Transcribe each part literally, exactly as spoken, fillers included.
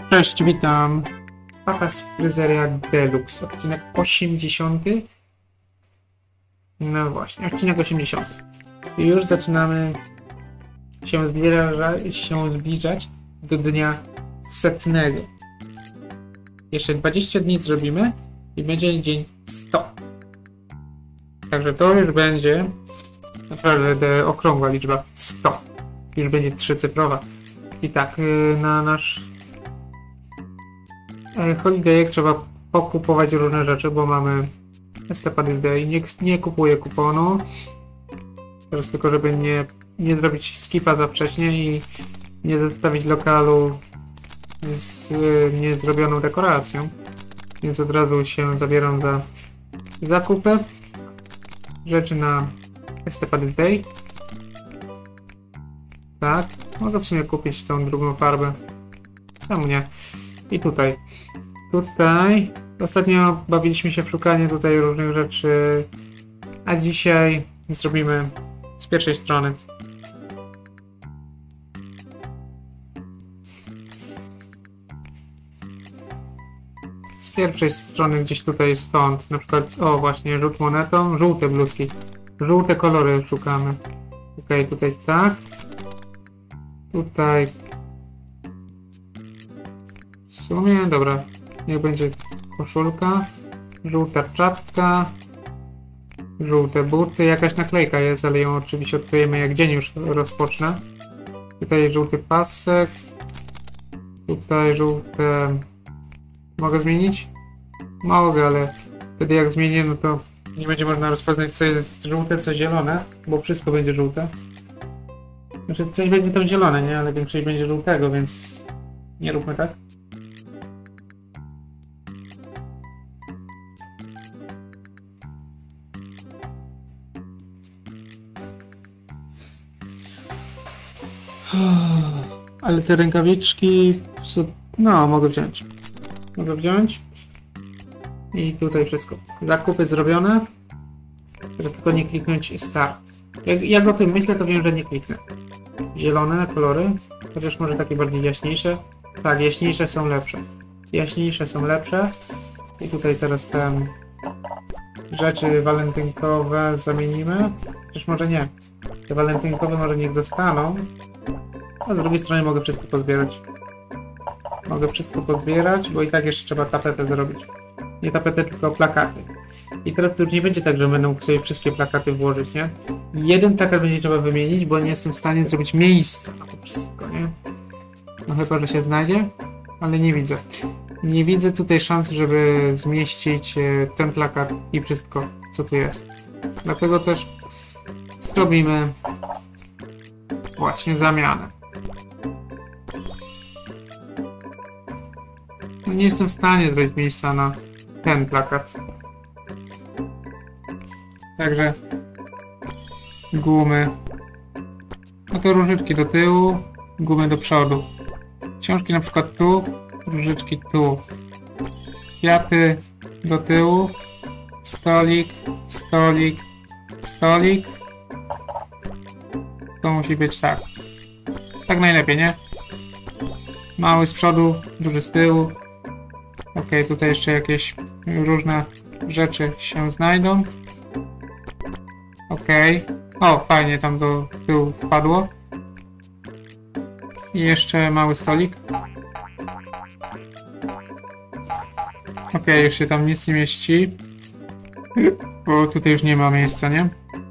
Cześć, witam. Papas Fryzeria Deluxe, odcinek osiemdziesiąty. No właśnie, odcinek osiemdziesiąty. I już zaczynamy się zbliżać, się zbliżać do dnia setnego. Jeszcze dwadzieścia dni zrobimy i będzie dzień sto. Także to już będzie naprawdę okrągła liczba sto. Już będzie trzycyfrowa. I tak, na nasz Holiday trzeba pokupować różne rzeczy, bo mamy Estepadis Day. Nie, nie kupuję kuponu. Teraz tylko, żeby nie, nie zrobić skipa za wcześnie i nie zostawić lokalu z niezrobioną dekoracją. Więc od razu się zabieram za zakupy rzeczy na Estepadis Day. Tak, mogę w sumie kupić tą drugą farbę. Czemu nie? I tutaj. Tutaj. Ostatnio bawiliśmy się w szukanie tutaj różnych rzeczy. A dzisiaj zrobimy z pierwszej strony. Z pierwszej strony gdzieś tutaj stąd. Na przykład, o właśnie, rzut monetą. Żółte bluzki. Żółte kolory szukamy. Okej, tutaj tak. Tutaj. W sumie, dobra. Niech będzie koszulka. Żółta czapka. Żółte buty. Jakaś naklejka jest, ale ją oczywiście odkryjemy jak dzień już rozpocznę. Tutaj żółty pasek. Tutaj żółte... Mogę zmienić? Mogę, ale wtedy jak zmienię, no to nie będzie można rozpoznać, co jest żółte, co zielone, bo wszystko będzie żółte. Znaczy, coś będzie tam zielone, nie? Ale większość będzie żółtego, więc nie róbmy tak. Ale te rękawiczki... No, mogę wziąć. Mogę wziąć. I tutaj wszystko. Zakupy zrobione. Teraz tylko nie kliknąć Start. Jak, jak o tym myślę, to wiem, że nie kliknę. Zielone kolory. Chociaż może takie bardziej jaśniejsze. Tak, jaśniejsze są lepsze. Jaśniejsze są lepsze. I tutaj teraz te rzeczy walentynkowe zamienimy. Chociaż może nie. Te walentynkowe może niech zostaną. A z drugiej strony mogę wszystko pozbierać. Mogę wszystko pozbierać, bo i tak jeszcze trzeba tapetę zrobić. Nie tapetę, tylko plakaty. I teraz to już nie będzie tak, że będę mógł sobie wszystkie plakaty włożyć, nie? Jeden plakat będzie trzeba wymienić, bo nie jestem w stanie zrobić miejsca na to wszystko, nie? No chyba, że się znajdzie, ale nie widzę. Nie widzę tutaj szans, żeby zmieścić ten plakat i wszystko, co tu jest. Dlatego też zrobimy właśnie zamianę. No nie jestem w stanie zrobić miejsca na ten plakat. Także gumy. No to różyczki do tyłu, gumy do przodu. Książki na przykład tu, różyczki tu. Kwiaty do tyłu. Stolik, stolik, stolik. To musi być tak. Tak najlepiej, nie? Mały z przodu, duży z tyłu. Ok, tutaj jeszcze jakieś różne rzeczy się znajdą. Ok. O, fajnie tam do tyłu wpadło. I jeszcze mały stolik. Ok, już się tam nic nie mieści. Bo tutaj już nie ma miejsca, nie?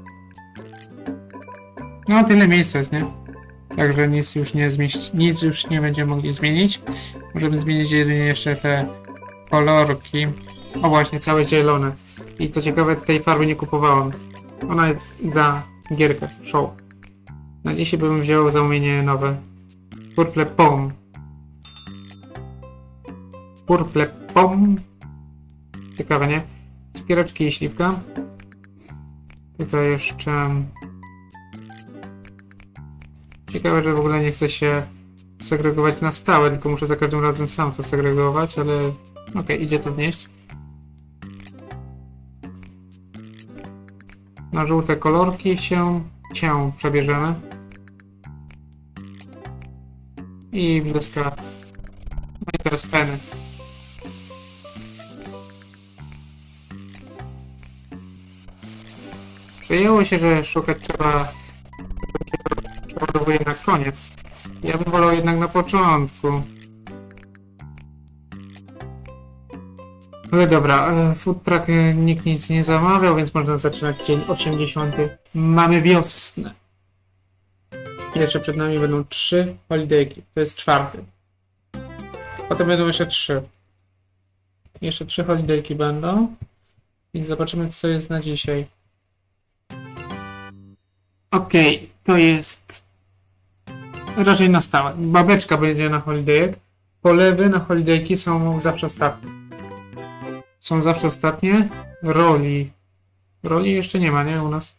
No, tyle miejsca jest, nie? Także nic już nie zmieści, nic już nie będziemy mogli zmienić. Możemy zmienić jedynie jeszcze te kolorki. O właśnie, całe zielone. I co ciekawe, tej farby nie kupowałem. Ona jest za gierkę, show. Na dzisiaj bym wziął zamówienie nowe. Purple Pom. Purple Pom. Ciekawe, nie? Cukiereczki i śliwka. Tutaj jeszcze... Ciekawe, że w ogóle nie chcę się segregować na stałe, tylko muszę za każdym razem sam to segregować, ale okej, okay, idzie to znieść. Na żółte kolorki się, się przebierzemy. I bluzka. No teraz peny. Przyjęło się, że szukać trzeba na koniec. Ja bym wolał jednak na początku. Ale dobra, food truck nikt nic nie zamawiał, więc można zaczynać dzień osiemdziesiąty. Mamy wiosnę. Jeszcze przed nami będą trzy holidayki. To jest czwarty. Potem będą jeszcze trzy. Jeszcze trzy holidayki będą. I zobaczymy, co jest na dzisiaj. Okej, okay, to jest raczej na stałe. Babeczka będzie na holidayek. Polewy na holidayki są zawsze ostatnie. Są zawsze ostatnie. Roli. Roli jeszcze nie ma, nie? U nas.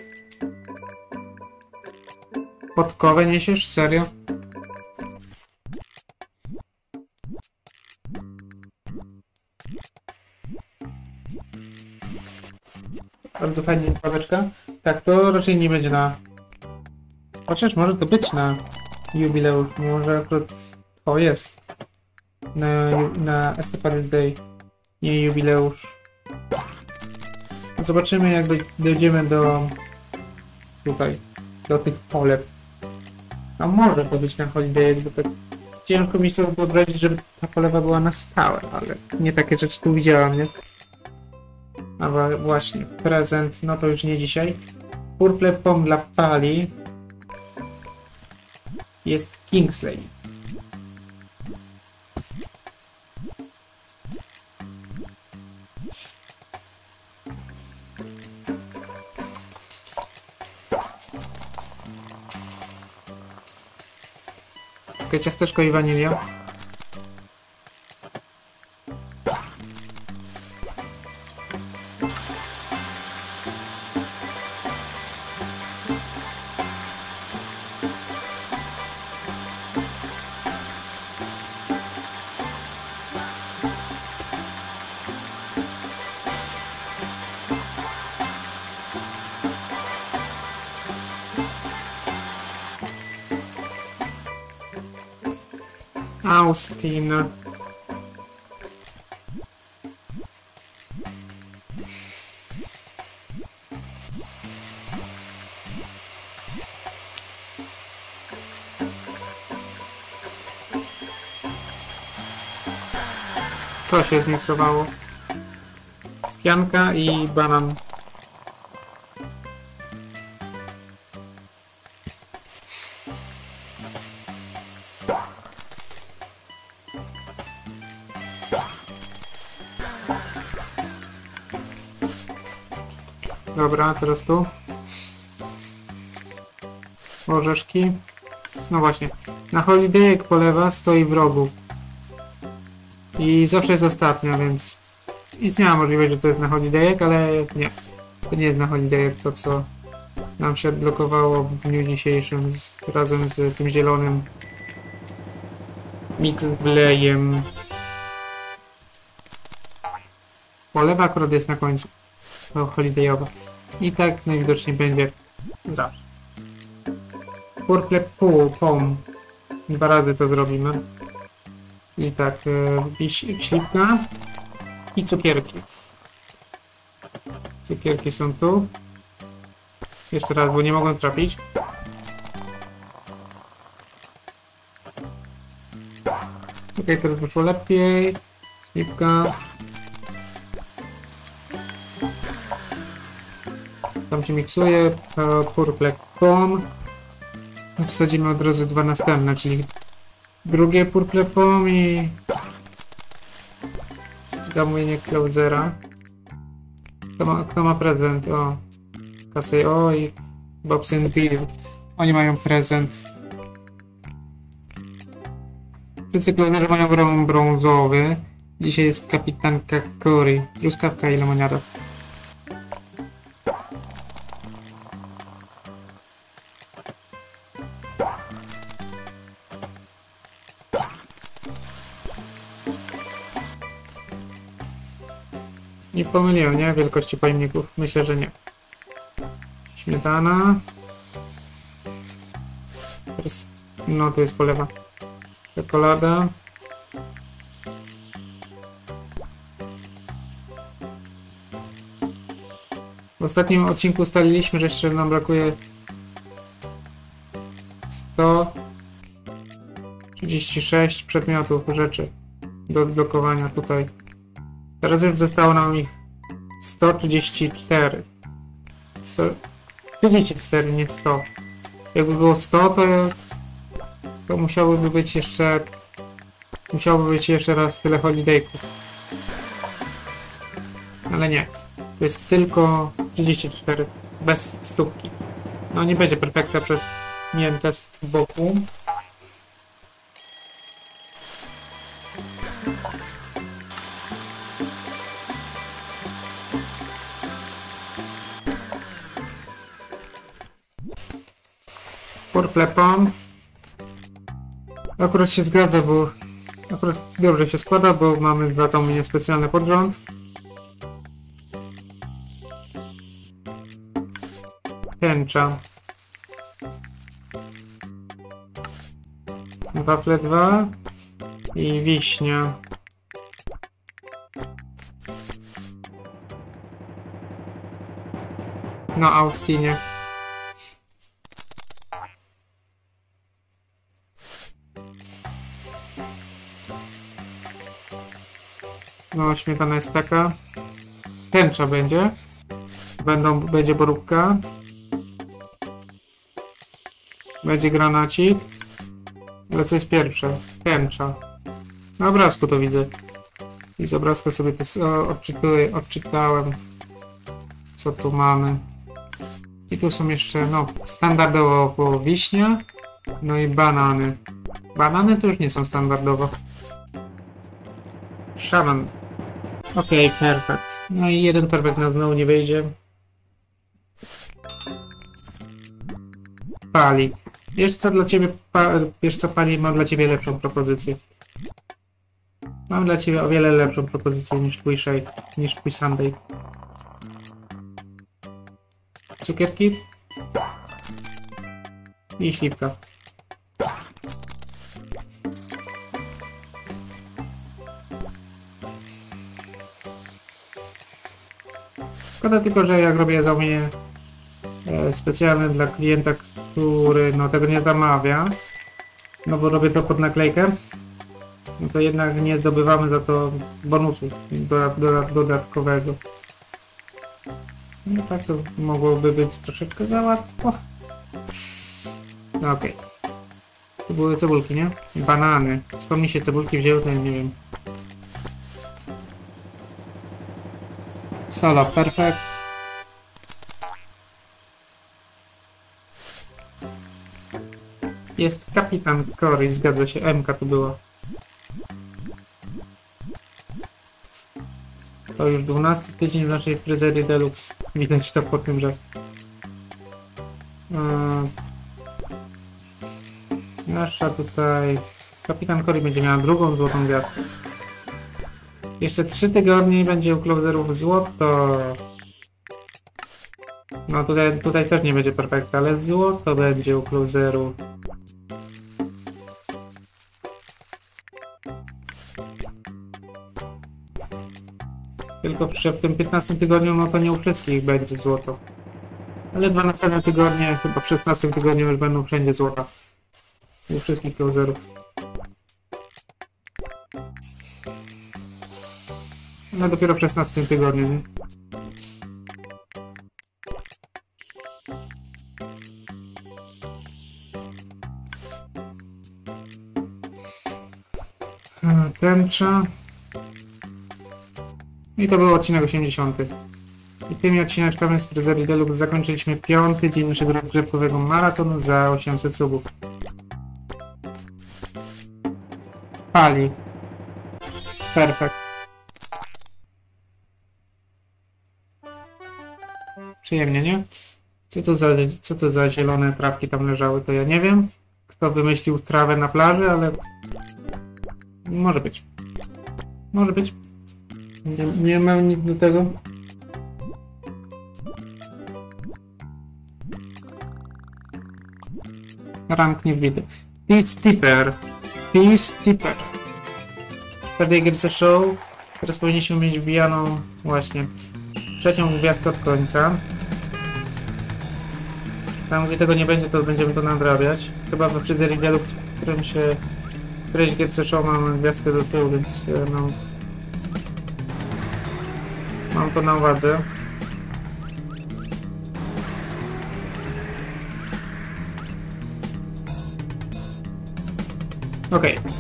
Podkowę niesiesz? Serio? Bardzo fajnie, babeczka. Tak, to raczej nie będzie na... Chociaż może to być na jubileusz. Może akurat... O, jest. Na, na Estepary's Day. Nie jubileusz. Zobaczymy, jak dojdziemy do... Tutaj. Do tych polep. A może to być na holiday, bo tak ciężko mi sobie wyobrazić, żeby ta polewa była na stałe, ale nie takie rzeczy tu widziałam, nie? A właśnie, prezent, no to już nie dzisiaj. Purple Pom dla Pali jest Kingsley. Okej, ciasteczko i wanilia. Austin. Co się zmiksowało? Pianka i banan. Dobra, teraz tu. Orzeszki. No właśnie. Na holidayek polewa stoi w rogu. I zawsze jest ostatnia, więc istniała możliwość, że to jest na holidayek, ale nie. To nie jest na holidayek to, co nam się blokowało w dniu dzisiejszym z, razem z tym zielonym mix wlejem. Polewa akurat jest na końcu. To holidayowa. I tak najwidoczniej będzie zawsze. Purple Pom. Dwa razy to zrobimy. I tak, e, śliwka i cukierki. Cukierki są tu. Jeszcze raz, bo nie mogłem trafić. Ok, teraz wyszło lepiej. Śliwka. Tam się miksuje. Purple Pom. Wsadzimy od razu dwa następne, czyli drugie Purple Pom i zamówienie Closera. Kto ma, kto ma prezent? O, Casey, o i Bob's and Bill. Oni mają prezent. Wszyscy Closerzy mają brą brązowy. Dzisiaj jest kapitanka Cory. Truskawka i lemoniada. Nie pomyliłem, nie? Wielkości pojemników. Myślę, że nie. Śmietana. Teraz... No, tu jest polewa. Czekolada. W ostatnim odcinku ustaliliśmy, że jeszcze nam brakuje sto trzydzieści sześć przedmiotów, rzeczy do odblokowania tutaj. Teraz już zostało nam ich sto trzydzieści cztery. sto trzydzieści cztery, nie sto. Jakby było sto, to, to musiałoby być jeszcze musiałoby być jeszcze raz tyle holidayków. Ale nie. To jest tylko trzydzieści cztery. Bez stówki. No nie będzie perfekta przez niente z boku. Purple Pom. Akurat się zgadza, bo akurat dobrze się składa, bo mamy dwa tomy niespecjalne pod rząd. Tęcza. Wafle dwa i wiśnia. No, Austinie. No, śmietana jest taka. Tęcza będzie. Będą, będzie boróbka. Będzie granacik. Ale co jest pierwsze? Tęcza. Na obrazku to widzę. I z obrazka sobie to odczytuję, odczytałem. Co tu mamy. I tu są jeszcze, no, standardowo po wiśnia. No i banany. Banany to już nie są standardowo. Szaman. Okej, okay, perfekt. No i jeden perfekt na znowu nie wyjdzie. Pali. Wiesz co dla ciebie, pa, wiesz co Pali, mam dla ciebie lepszą propozycję. Mam dla ciebie o wiele lepszą propozycję niż twój shake, niż twój sundae. Cukierki. I śliwka. Szkoda tylko, że jak robię zamówienie e, specjalne dla klienta, który no, tego nie zamawia, no bo robię to pod naklejkę, no to jednak nie zdobywamy za to bonusu dodat, dodat, dodatkowego. No tak to mogłoby być troszeczkę za łatwo. No okej. Okay. To były cebulki, nie? Banany. Skąd mi się cebulki wzięły, to ja nie wiem. Solo, perfekt. Jest kapitan Cory, zgadza się, M-ka tu była. To już dwunasty tydzień w naszej fryzerii Deluxe. Widać to po tym, że... Yy... Nasza tutaj... Kapitan Cory będzie miała drugą złotą gwiazdkę. Jeszcze trzy tygodnie i będzie u closerów złoto. No tutaj, tutaj też nie będzie perfekta, ale złoto będzie u closerów. Tylko w tym piętnastym tygodniu, no to nie u wszystkich będzie złoto. Ale dwa następne tygodnie, chyba w szesnastym tygodniu już będą wszędzie złota. U wszystkich closerów. No dopiero w szesnastym tygodniu, nie? Tęcza. I to był odcinek osiemdziesiąty. I tymi odcineczkami z fryzerii Deluxe zakończyliśmy piąty dzień naszego rozgrzewkowego maratonu za osiemset subów. Pali. Perfekt. Przyjemnie, nie? Co to za, co to za zielone trawki tam leżały, to ja nie wiem. Kto wymyślił trawę na plaży, ale... Może być. Może być. Nie, nie mam nic do tego. Rank nie widzę. T-Stipper. T-Stipper. Każdej gry show. Teraz powinniśmy mieć wbijaną właśnie trzecią gwiazdkę od końca. Tam, gdzie tego nie będzie, to będziemy to nadrabiać. Chyba we Fryzerii Wiadukt, w którym się... w którejś gierce show mam gwiazdkę do tyłu, więc e, no... mam to na uwadze. Okej. Okay.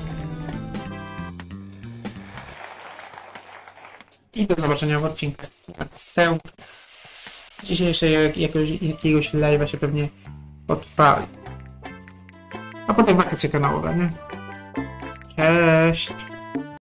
I do zobaczenia w odcinku. Następnym. Dzisiaj jeszcze jak, jakiegoś, jakiegoś live'a się pewnie odpali. A potem wakacje kanałowe, nie? Cześć!